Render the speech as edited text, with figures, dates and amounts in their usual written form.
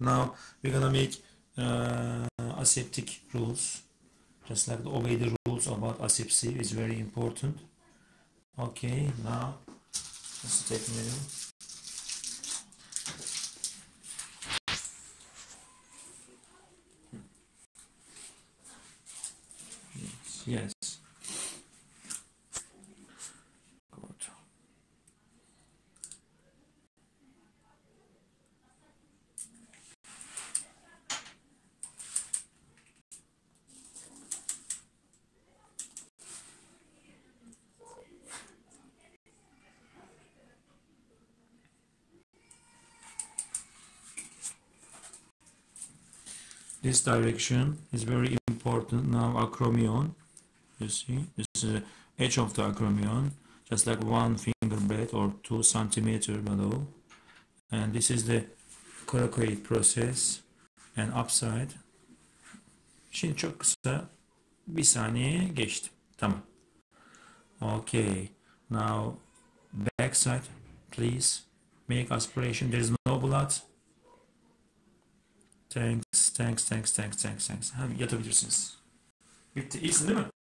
Now we're gonna make aseptic rules. Just like obey the rules about asepsy is very important. Okay, now let's take middle. Yes. Good. This direction is very important. Now acromion, you see, this is the edge of the acromion, just like 1 finger breadth or 2 centimeter below. And this is the coracoid process and upside. Şimdi çok kısa bir saniye geçti. Tamam. Okay. Now backside, please make aspiration. There is no blood. Thanks. Hadi yatabilirsiniz. Bitti. İyisin değil mi?